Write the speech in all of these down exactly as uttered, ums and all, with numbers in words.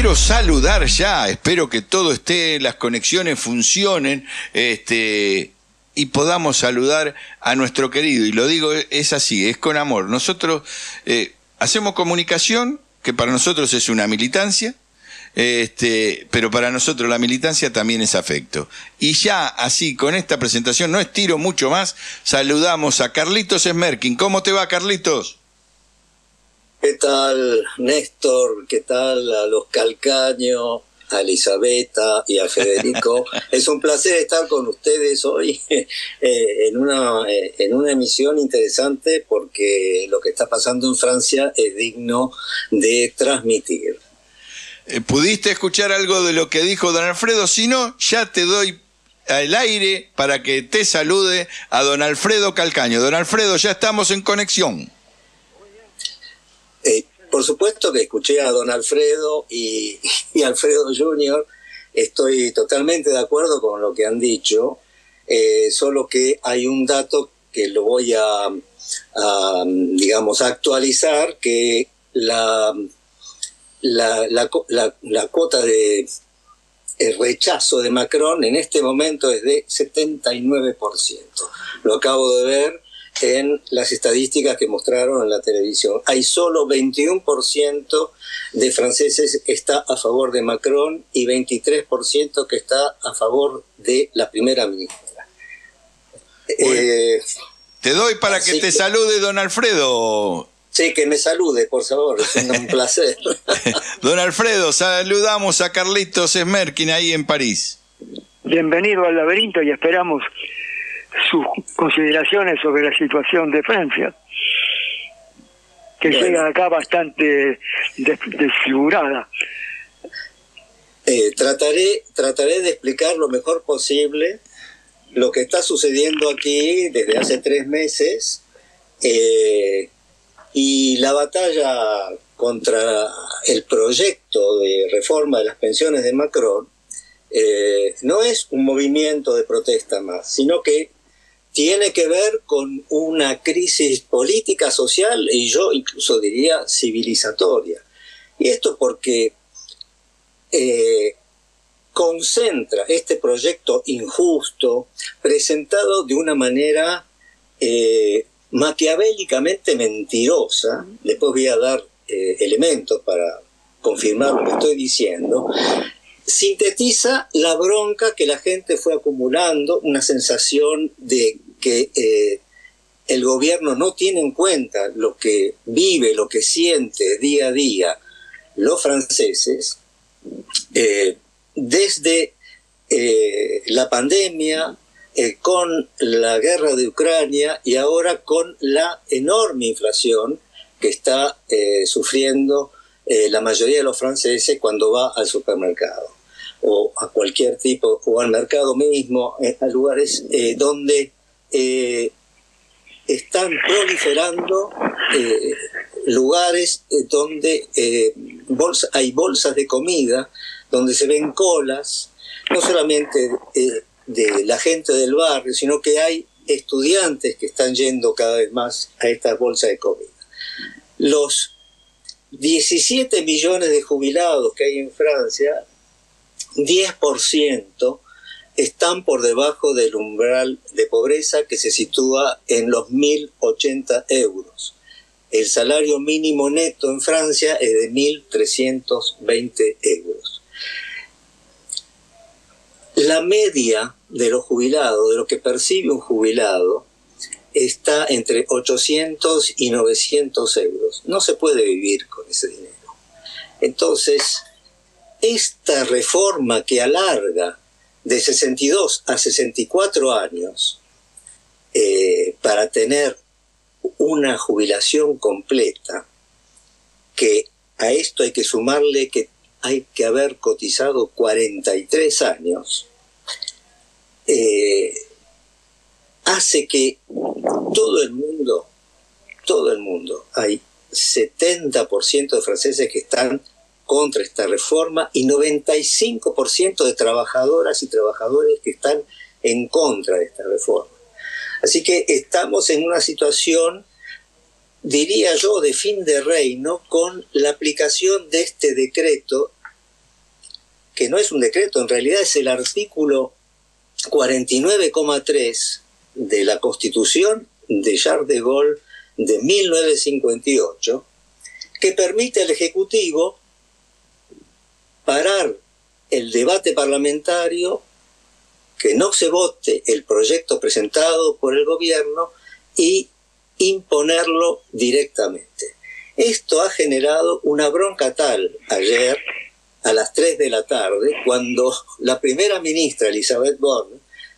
quiero saludar ya, espero que todo esté, las conexiones funcionen, este, y podamos saludar a nuestro querido, y lo digo, es así, es con amor. Nosotros eh, hacemos comunicación, que para nosotros es una militancia, este, pero para nosotros la militancia también es afecto. Y ya así, con esta presentación, no estiro mucho más, saludamos a Carlitos Smerkin. ¿Cómo te va, Carlitos? ¿Qué tal, Néstor? ¿Qué tal a los Calcaño, a Elisabetta y a Federico? Es un placer estar con ustedes hoy eh, en, una, eh, en una emisión interesante, porque lo que está pasando en Francia es digno de transmitir. ¿Pudiste escuchar algo de lo que dijo don Alfredo? Si no, ya te doy el aire para que te salude a don Alfredo Calcaño. Don Alfredo, ya estamos en conexión. Eh, por supuesto que escuché a don Alfredo y, y Alfredo junior Estoy totalmente de acuerdo con lo que han dicho, eh, solo que hay un dato que lo voy a, a digamos, actualizar, que la... La, la, la, la cuota de el rechazo de Macron en este momento es de setenta y nueve por ciento. Lo acabo de ver en las estadísticas que mostraron en la televisión. Hay solo veintiuno por ciento de franceses que está a favor de Macron y veintitrés por ciento que está a favor de la primera ministra. Eh, te doy para que te que... salude don Alfredo. Sí, que me salude, por favor, es un, un placer. Don Alfredo, saludamos a Carlitos Smerkin ahí en París. Bienvenido al laberinto y esperamos sus consideraciones sobre la situación de Francia, que bueno, llega acá bastante des desfigurada. Eh, trataré, trataré de explicar lo mejor posible lo que está sucediendo aquí desde hace tres meses, eh, y la batalla contra el proyecto de reforma de las pensiones de Macron eh, no es un movimiento de protesta más, sino que tiene que ver con una crisis política, social y yo incluso diría civilizatoria. Y esto porque eh, concentra este proyecto injusto, presentado de una manera eh, maquiavélicamente mentirosa. Después voy a dar eh, elementos para confirmar lo que estoy diciendo. Sintetiza la bronca que la gente fue acumulando, una sensación de que eh, el gobierno no tiene en cuenta lo que vive, lo que siente día a día los franceses, eh, desde eh, la pandemia, Eh, con la guerra de Ucrania y ahora con la enorme inflación que está eh, sufriendo eh, la mayoría de los franceses cuando va al supermercado o a cualquier tipo, o al mercado mismo, eh, a lugares eh, donde eh, están proliferando eh, lugares eh, donde eh, bolsa, hay bolsas de comida, donde se ven colas, no solamente eh, de la gente del barrio, sino que hay estudiantes que están yendo cada vez más a estas bolsas de comida. Los diecisiete millones de jubilados que hay en Francia, diez por ciento están por debajo del umbral de pobreza, que se sitúa en los mil ochenta euros. El salario mínimo neto en Francia es de mil trescientos veinte euros. La media de los jubilados, de lo que percibe un jubilado, está entre ochocientos y novecientos euros. No se puede vivir con ese dinero. Entonces, esta reforma que alarga de sesenta y dos a sesenta y cuatro años eh, para tener una jubilación completa, que a esto hay que sumarle que hay que haber cotizado cuarenta y tres años, eh, hace que todo el mundo, todo el mundo, hay setenta por ciento de franceses que están contra esta reforma y noventa y cinco por ciento de trabajadoras y trabajadores que están en contra de esta reforma. Así que estamos en una situación, diría yo, de fin de reino, con la aplicación de este decreto que no es un decreto, en realidad es el artículo cuarenta y nueve coma tres de la Constitución de Charles de Gaulle de mil novecientos cincuenta y ocho, que permite al Ejecutivo parar el debate parlamentario, que no se vote el proyecto presentado por el gobierno y imponerlo directamente. Esto ha generado una bronca tal ayer a las tres de la tarde, cuando la primera ministra Elizabeth Borne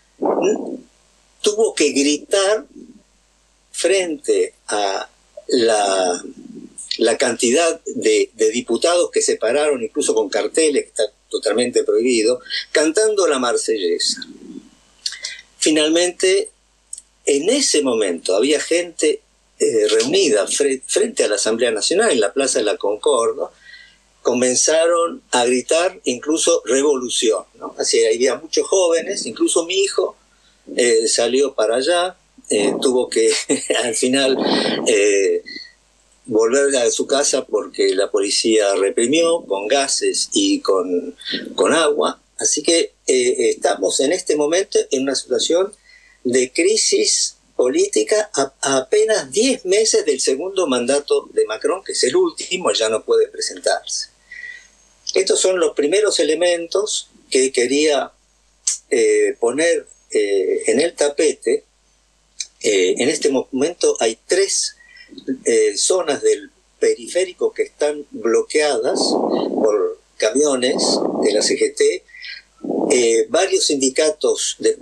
tuvo que gritar frente a la, la cantidad de, de diputados que se pararon, incluso con carteles, que está totalmente prohibido, cantando la Marsellesa. Finalmente, en ese momento había gente eh, reunida fre frente a la Asamblea Nacional, en la Plaza de la Concordia. Comenzaron a gritar incluso revolución, ¿no? Así había muchos jóvenes, incluso mi hijo eh, salió para allá, eh, tuvo que al final eh, volver a su casa porque la policía reprimió con gases y con, con agua. Así que eh, estamos en este momento en una situación de crisis política a, a apenas diez meses del segundo mandato de Macron, que es el último, ya no puede presentarse. Estos son los primeros elementos que quería eh, poner eh, en el tapete. Eh, en este momento hay tres eh, zonas del periférico que están bloqueadas por camiones de la C G T. Eh, varios sindicatos de...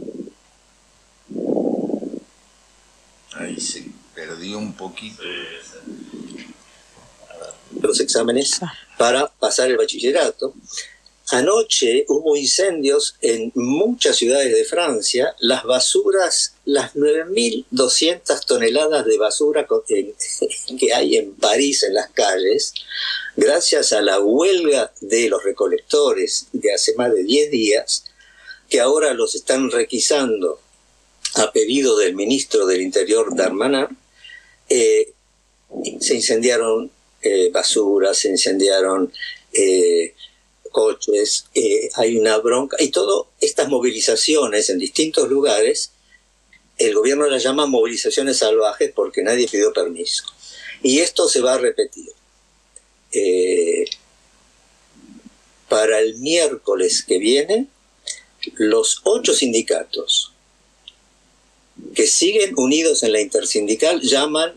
Ahí se perdió un poquito. Los exámenes para pasar el bachillerato. Anoche hubo incendios en muchas ciudades de Francia. Las basuras, las nueve mil doscientas toneladas de basura que hay en París en las calles, gracias a la huelga de los recolectores de hace más de diez días, que ahora los están requisando a pedido del ministro del Interior, Darmanin, eh, se incendiaron eh, basuras, se incendiaron eh, coches, eh, hay una bronca, y todas estas movilizaciones en distintos lugares, el gobierno las llama movilizaciones salvajes porque nadie pidió permiso. Y esto se va a repetir. Eh, para el miércoles que viene, los ocho sindicatos que siguen unidos en la intersindical llaman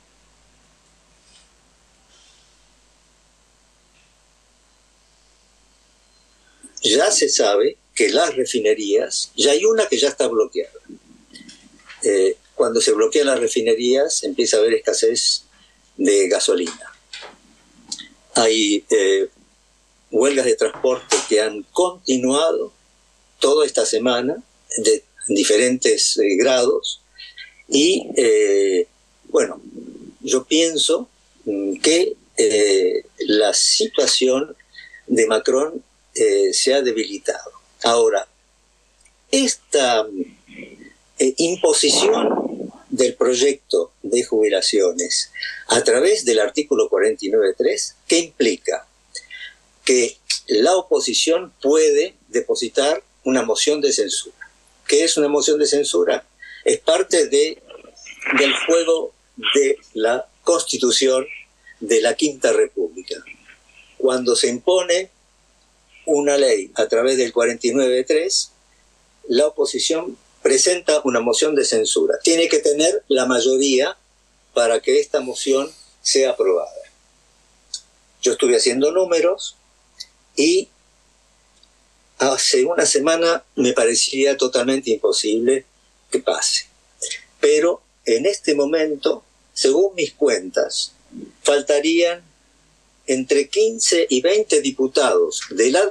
ya se sabe que las refinerías, ya hay una que ya está bloqueada. Eh, cuando se bloquean las refinerías empieza a haber escasez de gasolina. Hay eh, huelgas de transporte que han continuado toda esta semana de diferentes eh, grados y eh, bueno, yo pienso que eh, la situación de Macron eh, se ha debilitado. Ahora, esta eh, imposición del proyecto de jubilaciones a través del artículo cuarenta y nueve punto tres, ¿qué implica? Que la oposición puede depositar una moción de censura. ¿Qué es una moción de censura? Es parte de, del juego de la Constitución de la Quinta República. Cuando se impone una ley a través del cuarenta y nueve punto tres, la oposición presenta una moción de censura. Tiene que tener la mayoría para que esta moción sea aprobada. Yo estuve haciendo números y hace una semana me parecía totalmente imposible que pase. Pero en este momento, según mis cuentas, faltarían entre quince y veinte diputados de la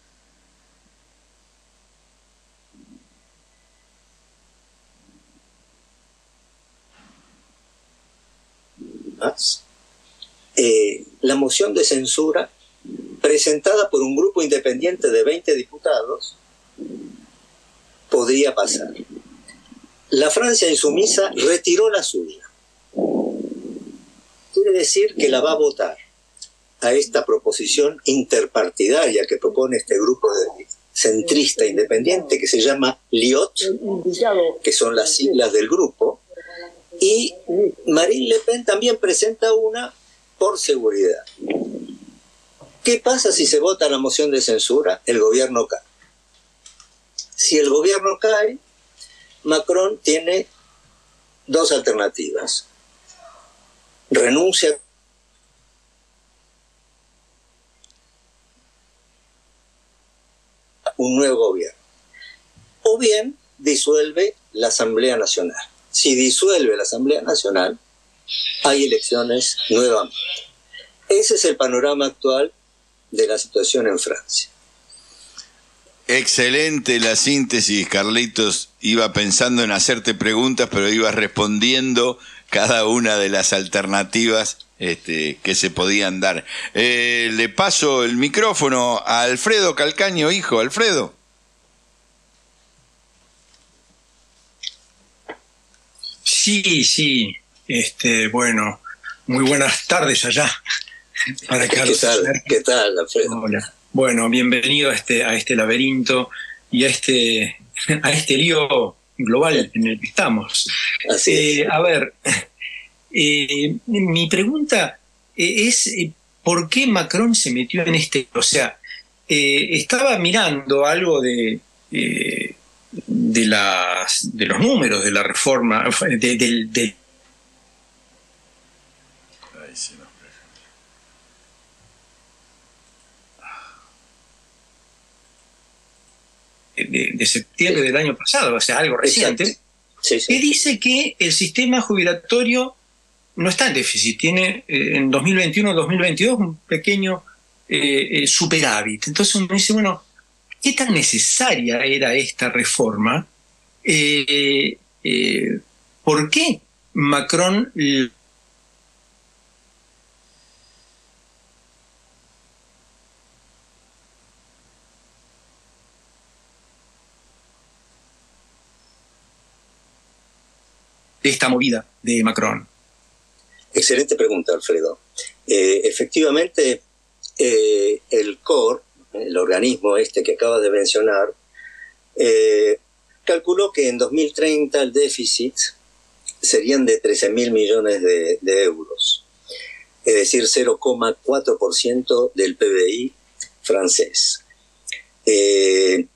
eh, la moción de censura presentada por un grupo independiente de veinte diputados podría pasar. La Francia insumisa retiró la suya. Quiere decir que la va a votar. a esta proposición interpartidaria que propone este grupo de centrista independiente que se llama L I O T, que son las siglas del grupo, y Marine Le Pen también presenta una por seguridad. ¿Qué pasa si se vota la moción de censura? El gobierno cae. Si el gobierno cae, Macron tiene dos alternativas. Renuncia a un nuevo gobierno. O bien disuelve la Asamblea Nacional. Si disuelve la Asamblea Nacional, hay elecciones nuevamente. Ese es el panorama actual de la situación en Francia. Excelente la síntesis, Carlitos. Iba pensando en hacerte preguntas, pero ibas respondiendo cada una de las alternativas este, que se podían dar. Eh, le paso el micrófono a Alfredo Calcaño, hijo. Alfredo. Sí, sí. Este, bueno, muy buenas tardes allá. Para ¿Qué tal? ¿Qué tal, Alfredo? Hola. Bueno, bienvenido a este, a este laberinto y a este, a este lío global en el que estamos. Así es. Eh, a ver, eh, mi pregunta es ¿por qué Macron se metió en este? O sea, eh, estaba mirando algo de, eh, de, las, de los números de la reforma, de, de, de De, de septiembre del año pasado, o sea, algo reciente, sí, sí. que dice que el sistema jubilatorio no está en déficit, tiene eh, en dos mil veintiuno dos mil veintidós un pequeño eh, eh, superávit. Entonces uno dice, bueno, ¿qué tan necesaria era esta reforma? Eh, eh, ¿Por qué Macron esta movida de Macron? Excelente pregunta, Alfredo. Eh, efectivamente, eh, el C O R, el organismo este que acabas de mencionar, eh, calculó que en dos mil treinta el déficit serían de trece mil millones de, de euros, es decir, cero coma cuatro por ciento del P B I francés. Eh,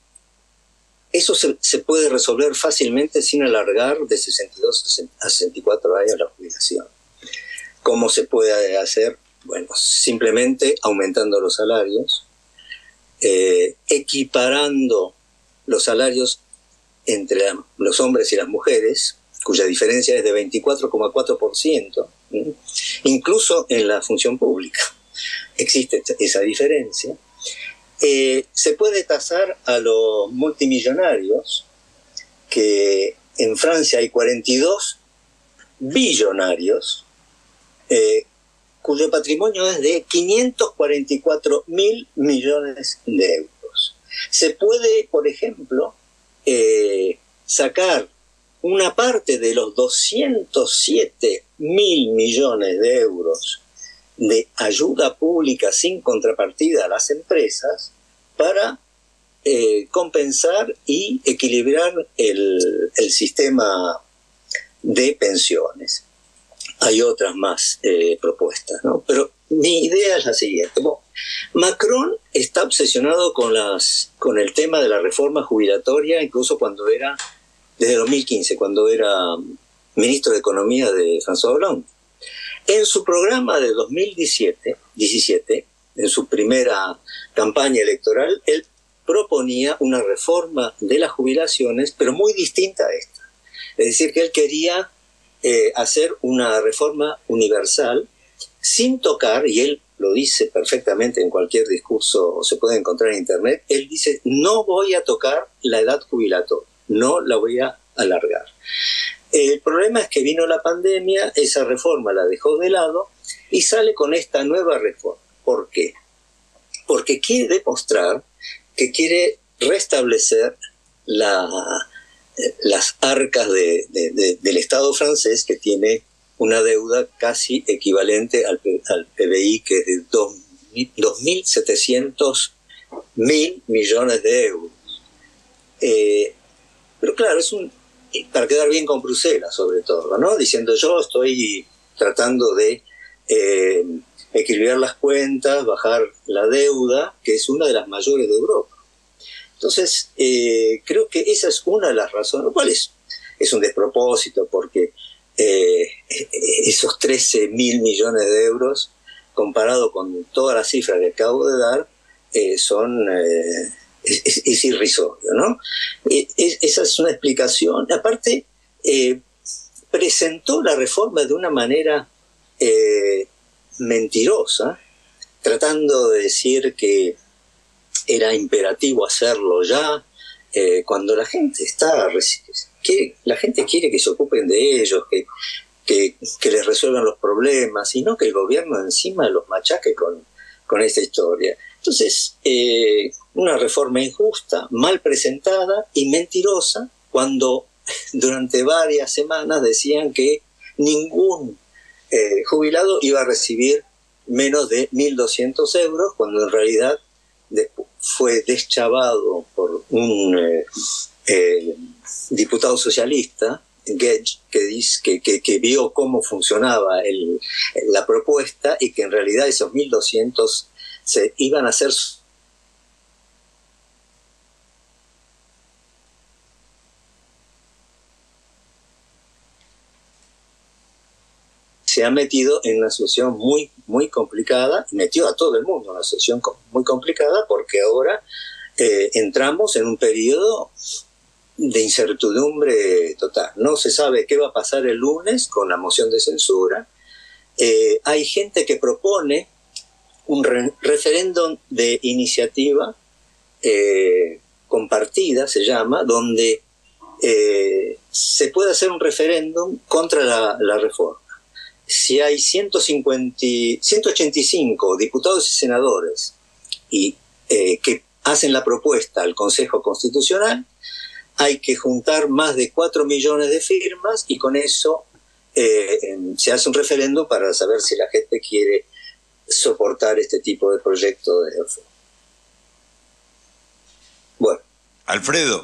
Eso se, se puede resolver fácilmente sin alargar de sesenta y dos a sesenta y cuatro años la jubilación. ¿Cómo se puede hacer? Bueno, simplemente aumentando los salarios, eh, equiparando los salarios entre la, los hombres y las mujeres, cuya diferencia es de veinticuatro coma cuatro por ciento, ¿sí? Incluso en la función pública existe esa diferencia. Eh, se puede tasar a los multimillonarios, que en Francia hay cuarenta y dos billonarios, eh, cuyo patrimonio es de quinientos cuarenta y cuatro mil millones de euros. Se puede, por ejemplo, eh, sacar una parte de los doscientos siete mil millones de euros de ayuda pública sin contrapartida a las empresas para eh, compensar y equilibrar el, el sistema de pensiones. Hay otras más eh, propuestas, ¿no? Pero mi idea es la siguiente. Bueno, Macron está obsesionado con, las, con el tema de la reforma jubilatoria, incluso cuando era, desde dos mil quince, cuando era ministro de Economía de François Hollande. En su programa de dos mil diecisiete, en su primera campaña electoral, él proponía una reforma de las jubilaciones, pero muy distinta a esta. Es decir, que él quería eh, hacer una reforma universal sin tocar, y él lo dice perfectamente en cualquier discurso, se puede encontrar en internet, él dice, no voy a tocar la edad jubilatoria, no la voy a alargar. El problema es que vino la pandemia, esa reforma la dejó de lado y sale con esta nueva reforma. ¿Por qué? Porque quiere demostrar que quiere restablecer la, las arcas de, de, de, del Estado francés, que tiene una deuda casi equivalente al, al P B I, que es de dos dos mil setecientos mil millones de euros. Eh, pero claro, es un para quedar bien con Bruselas, sobre todo, ¿no? Diciendo, yo estoy tratando de eh, equilibrar las cuentas, bajar la deuda, que es una de las mayores de Europa. Entonces, eh, creo que esa es una de las razones, lo cual es, es un despropósito, porque eh, esos trece mil millones de euros, comparado con todas las cifras que acabo de dar, eh, son... Eh, Es, es, es irrisorio, ¿no? Es, esa es una explicación. Aparte, eh, presentó la reforma de una manera eh, mentirosa, tratando de decir que era imperativo hacerlo ya, eh, cuando la gente está quiere, la gente quiere que se ocupen de ellos, que, que, que les resuelvan los problemas, y no que el gobierno encima los machaque con, con esta historia. Entonces, eh, una reforma injusta, mal presentada y mentirosa, cuando durante varias semanas decían que ningún eh, jubilado iba a recibir menos de mil doscientos euros, cuando en realidad de, fue deschavado por un eh, eh, diputado socialista, Gedge, que, dice, que, que, que vio cómo funcionaba el, la propuesta, y que en realidad esos mil doscientos se iban a hacer se ha metido en una situación muy, muy complicada, metió a todo el mundo en una situación muy complicada, porque ahora eh, entramos en un periodo de incertidumbre total. No se sabe qué va a pasar el lunes con la moción de censura. Eh, hay gente que propone un re referéndum de iniciativa eh, compartida, se llama, donde eh, se puede hacer un referéndum contra la, la reforma. Si hay ciento cincuenta, ciento ochenta y cinco diputados y senadores y, eh, que hacen la propuesta al Consejo Constitucional, hay que juntar más de cuatro millones de firmas, y con eso eh, se hace un referéndum para saber si la gente quiere soportar este tipo de proyecto de reforma. Bueno. Alfredo.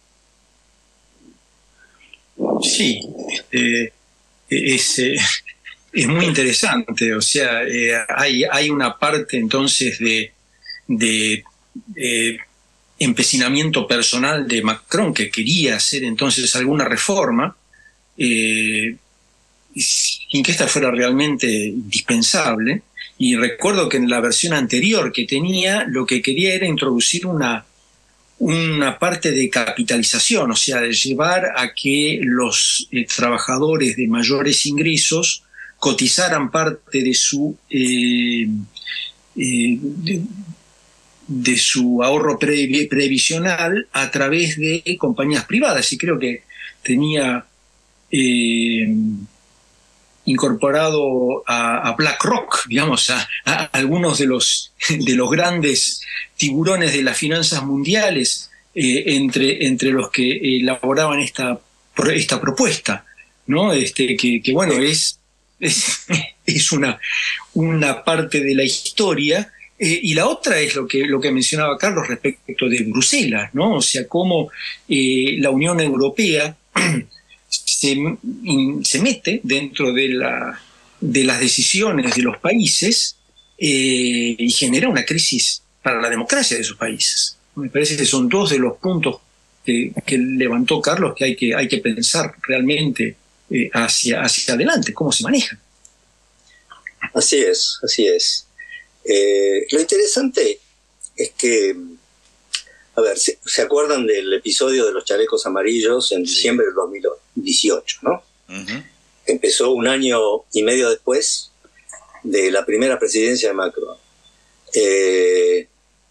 Sí, este, es, eh, es muy interesante. O sea, eh, hay, hay una parte entonces de, de eh, empecinamiento personal de Macron, que quería hacer entonces alguna reforma, eh, sin que esta fuera realmente indispensable. Y recuerdo que en la versión anterior que tenía, lo que quería era introducir una, una parte de capitalización, o sea, de llevar a que los eh, trabajadores de mayores ingresos cotizaran parte de su, eh, eh, de, de su ahorro pre, previsional a través de compañías privadas. Y creo que tenía... Eh, incorporado a, a BlackRock, digamos, a, a algunos de los, de los grandes tiburones de las finanzas mundiales, eh, entre, entre los que elaboraban esta, esta propuesta, ¿no? Este, que, que bueno, es, es, es una, una parte de la historia. Eh, y la otra es lo que, lo que mencionaba Carlos respecto de Bruselas, ¿no? O sea, cómo eh, la Unión Europea Se, se mete dentro de, la, de las decisiones de los países eh, y genera una crisis para la democracia de esos países. Me parece que son dos de los puntos que, que levantó Carlos, que hay que, hay que pensar realmente eh, hacia, hacia adelante, cómo se maneja. Así es, así es. Eh, lo interesante es que, a ver, ¿se, ¿se acuerdan del episodio de los chalecos amarillos en diciembre del dos mil dieciocho, no? Uh-huh. Empezó un año y medio después de la primera presidencia de Macron. Eh,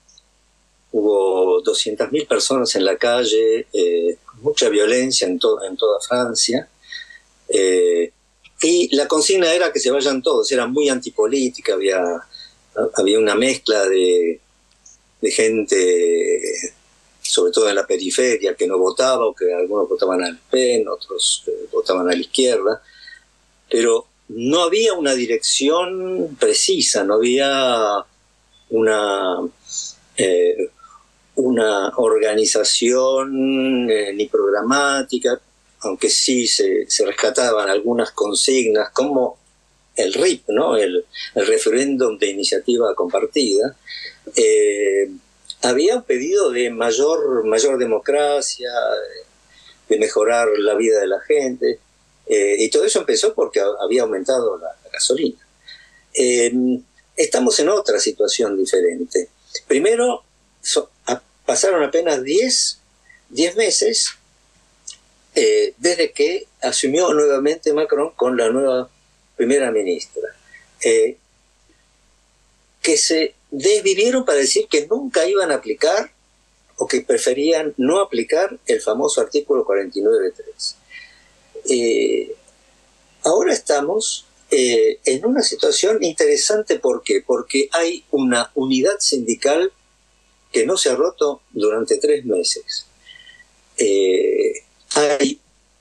hubo doscientas mil personas en la calle, eh, mucha violencia en, to- en toda Francia, eh, y la consigna era que se vayan todos. Era muy antipolítica, había, había una mezcla de de gente, sobre todo en la periferia, que no votaba, o que algunos votaban al P E N, otros eh, votaban a la izquierda, pero no había una dirección precisa, no había una, eh, una organización eh, ni programática, aunque sí se, se rescataban algunas consignas, como el R I P, ¿no? el, el referéndum de iniciativa compartida. Eh, había un pedido de mayor, mayor democracia, de mejorar la vida de la gente, eh, y todo eso empezó porque había aumentado la, la gasolina. Eh, estamos en otra situación diferente. Primero, so, a, pasaron apenas diez meses eh, desde que asumió nuevamente Macron con la nueva primera ministra, eh, que se desvivieron para decir que nunca iban a aplicar o que preferían no aplicar el famoso artículo cuarenta y nueve punto tres. Eh, ahora estamos eh, en una situación interesante. ¿Por qué? Porque hay una unidad sindical que no se ha roto durante tres meses. Eh, hay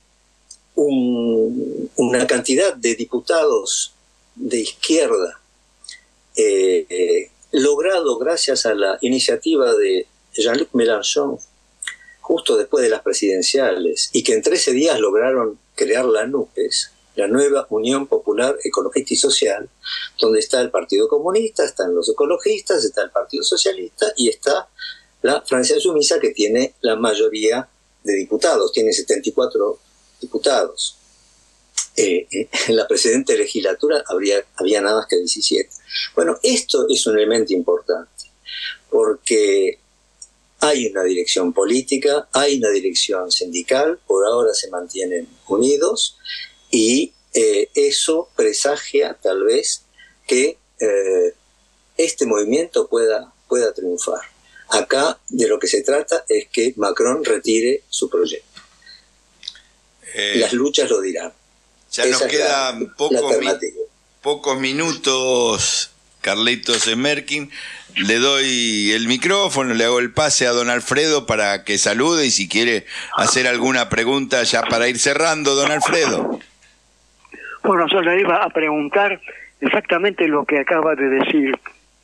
un, una cantidad de diputados de izquierda eh, eh, logrado gracias a la iniciativa de Jean-Luc Mélenchon justo después de las presidenciales, y que en trece días lograron crear la NUPES, la Nueva Unión Popular Ecologista y Social, donde está el Partido Comunista, están los ecologistas, está el Partido Socialista y está la Francia Insumisa, que tiene la mayoría de diputados, tiene setenta y cuatro diputados. Eh, eh, en la precedente legislatura habría, había nada más que diecisiete. Bueno, esto es un elemento importante, porque hay una dirección política, hay una dirección sindical, por ahora se mantienen unidos, y eh, eso presagia tal vez que eh, este movimiento pueda, pueda triunfar. Acá de lo que se trata es que Macron retire su proyecto. Eh, Las luchas lo dirán. Ya Esa nos quedan la, pocos, la mi, pocos minutos, Carlitos Emerkin. Le doy el micrófono, le hago el pase a don Alfredo para que salude, y si quiere hacer alguna pregunta ya para ir cerrando, don Alfredo. Bueno, yo le iba a preguntar exactamente lo que acaba de decir.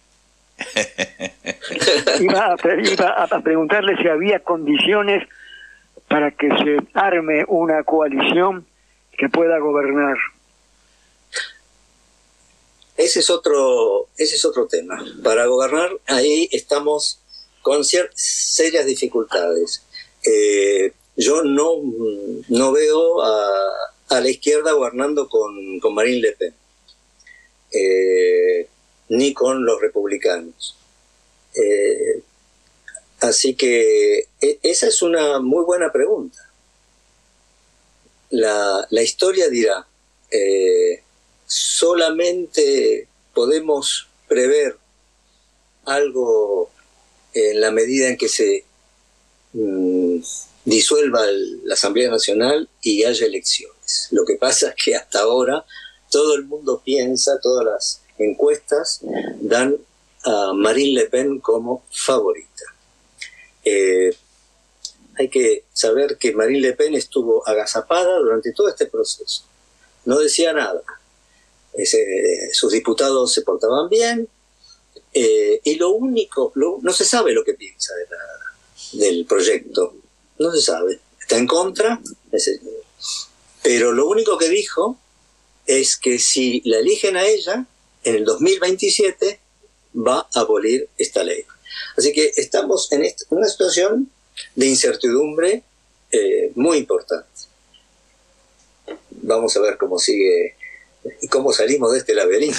iba, a, iba a preguntarle si había condiciones para que se arme una coalición que pueda gobernar. Ese es otro, ese es otro tema. Para gobernar, ahí estamos con ciertas serias dificultades. Eh, yo no, no veo a, a la izquierda gobernando con, con Marine Le Pen, eh, ni con los republicanos. Eh, así que esa es una muy buena pregunta. La, la historia dirá... Eh, solamente podemos prever algo en la medida en que se mmm, disuelva el, la Asamblea Nacional y haya elecciones. Lo que pasa es que hasta ahora todo el mundo piensa, todas las encuestas dan a Marine Le Pen como favorita. Eh, hay que saber que Marine Le Pen estuvo agazapada durante todo este proceso. No decía nada. Ese, sus diputados se portaban bien, eh, y lo único, lo, no se sabe lo que piensa de la, del proyecto, no se sabe, está en contra, ese, pero lo único que dijo es que si la eligen a ella, en el dos mil veintisiete va a abolir esta ley. Así que estamos en esta, una situación de incertidumbre eh, muy importante. Vamos a ver cómo sigue y cómo salimos de este laberinto.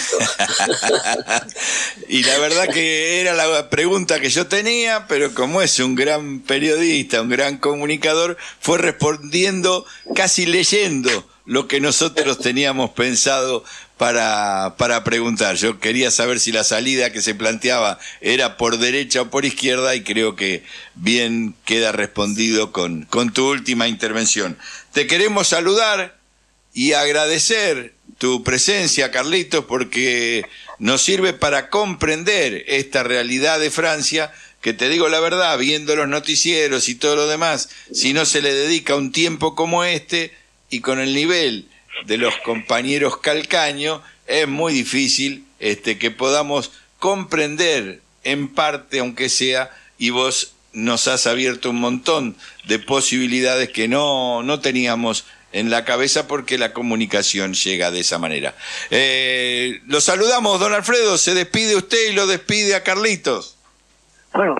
Y la verdad que era la pregunta que yo tenía, pero como es un gran periodista, un gran comunicador, fue respondiendo, casi leyendo lo que nosotros teníamos pensado para, para preguntar. Yo quería saber si la salida que se planteaba era por derecha o por izquierda, y creo que bien queda respondido con, con tu última intervención. Te queremos saludar y agradecer tu presencia, Carlitos, porque nos sirve para comprender esta realidad de Francia, que te digo la verdad, viendo los noticieros y todo lo demás, si no se le dedica un tiempo como este, y con el nivel de los compañeros Calcaño, es muy difícil este, que podamos comprender en parte, aunque sea, y vos nos has abierto un montón de posibilidades que no, no teníamos en la cabeza porque la comunicación llega de esa manera. Eh, lo saludamos, don Alfredo, se despide usted y lo despide a Carlitos. Bueno,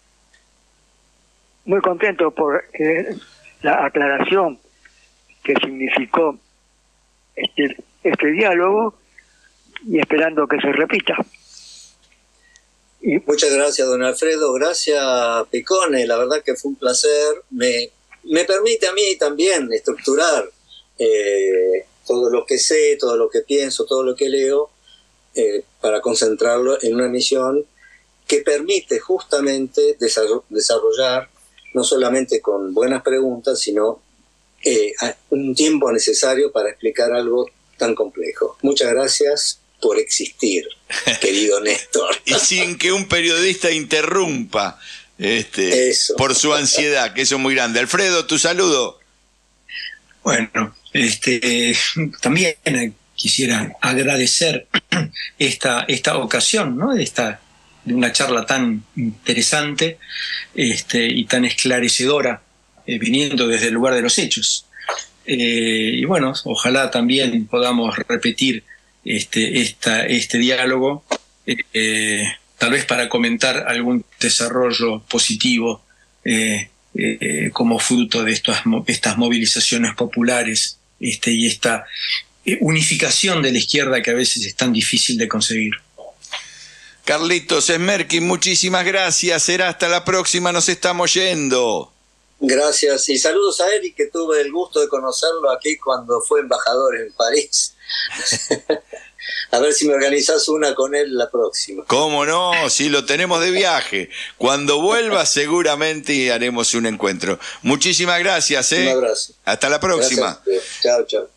muy contento por eh, la aclaración que significó este, este diálogo y esperando que se repita. Y muchas gracias, don Alfredo. Gracias, Picone. La verdad que fue un placer. Me, me permite a mí también estructurar eh, todo lo que sé, todo lo que pienso, todo lo que leo, eh, para concentrarlo en una misión que permite justamente desarrollar, no solamente con buenas preguntas, sino eh, un tiempo necesario para explicar algo tan complejo. Muchas gracias por existir, querido Néstor. Y sin que un periodista interrumpa este, eso. por su ansiedad, que eso es muy grande. Alfredo, tu saludo. Bueno, este, también quisiera agradecer esta, esta ocasión, ¿no? De, esta, de una charla tan interesante este, y tan esclarecedora, eh, viniendo desde el lugar de los hechos. Eh, y bueno, ojalá también podamos repetir Este, esta, este diálogo, eh, tal vez para comentar algún desarrollo positivo eh, eh, como fruto de estas, estas movilizaciones populares este, y esta unificación de la izquierda que a veces es tan difícil de conseguir. Carlitos Smerkin, muchísimas gracias. Será hasta la próxima, nos estamos yendo. Gracias y saludos a Eric, que tuve el gusto de conocerlo aquí cuando fue embajador en París. A ver si me organizás una con él la próxima. ¿Cómo no? Si lo tenemos de viaje. Cuando vuelva seguramente haremos un encuentro. Muchísimas gracias. ¿eh? Un abrazo. Hasta la próxima. Gracias. Chao, chao.